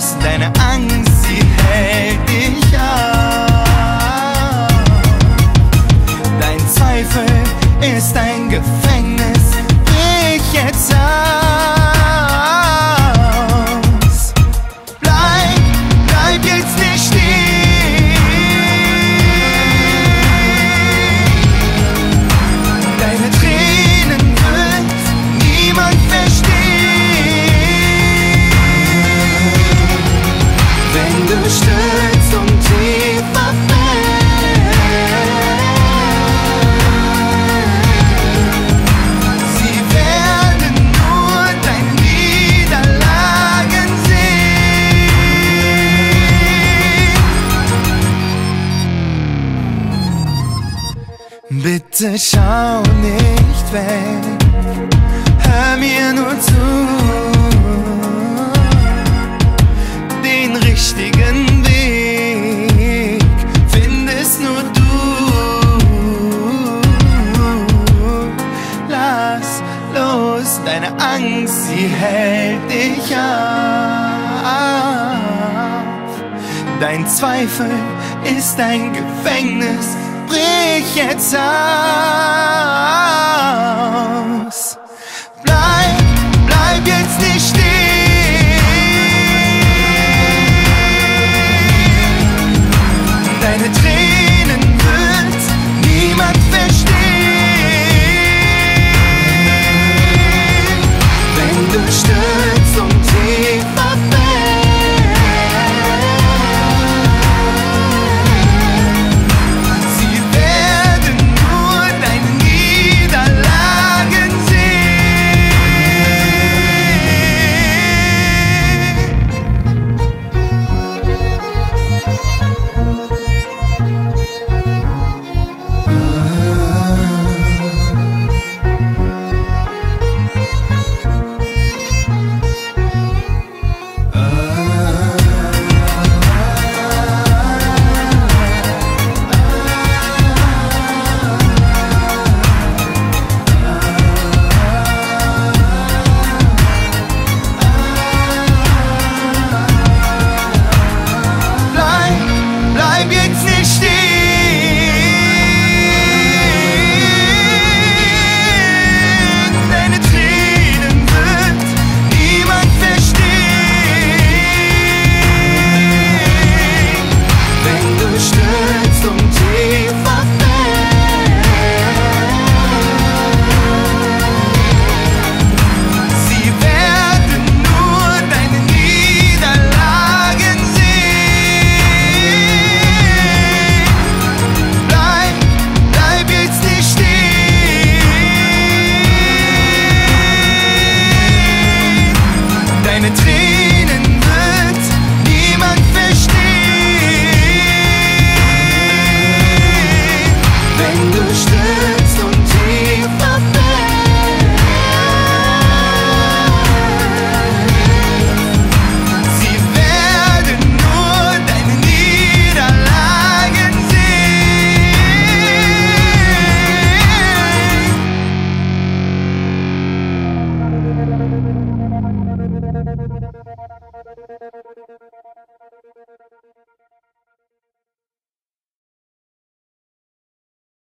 los, deine Angst, sie hält dich auf. Dein Zweifel ist ein Gefängnis, brich jetzt aus. Bleib jetzt nicht stehen. Deine Tränen wird niemand verstehen. Wenn du stürzt und tiefer fällst, sie werden nur deine Niederlagen sehen. Bitte schau nicht weg, hör mir nur zu. Den richtigen Weg findest nur du. Lass los, deine Angst, sie hält dich auf. Dein Zweifel ist ein Gefängnis, brich jetzt aus. Bleib jetzt nicht stehen. Deine Tränen wird niemand verstehen. Wenn du stürzt und tiefer fällst, sie werden nur deine Niederlagen Bleib jetzt nicht stehen. Deine Tränen wird niemand verstehen. Wenn du stürzt und tiefer fällst, sie werden nur deine Niederlagen sehen. Bleib jetzt nicht stehen. Deine Tränen